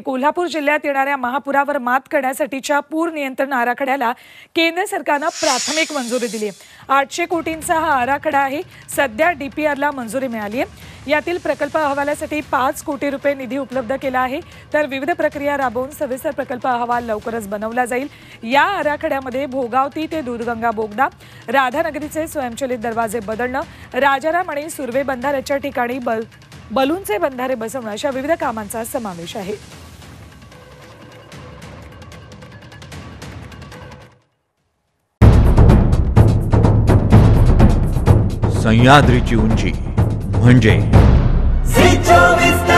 कोल्हापूर जिल्ह्यात येणाऱ्या महापुरावर मात करण्यासाठीच्या पूर नियंत्रण आराखड्याला केंद्र सरकारने प्राथमिक मंजुरी दिली आहे। 800 कोटींचा हा आराखडा आहे। सध्या डीपीआरला मंजुरी मिळाली आहे। यातील प्रकल्प अहवालासाठी 5 कोटी रुपये निधी उपलब्ध केला आहे। तर विविध प्रक्रिया राबवून सविस्तर प्रकल्प अहवाल लवकरच बनवला जाईल। या आराखड्यामध्ये भोगावती ते दूधगंगा बोगदा, राधानगरीचे स्वयंचलित दरवाजे बदलणं, राजाराम आणि सुर्वे बंधाऱ्याच्या ठिकाणी बलूनचे बंधारे बसवणं अशा विविध कामांचा समावेश आहे। सह्याद्रीची उंची म्हणजे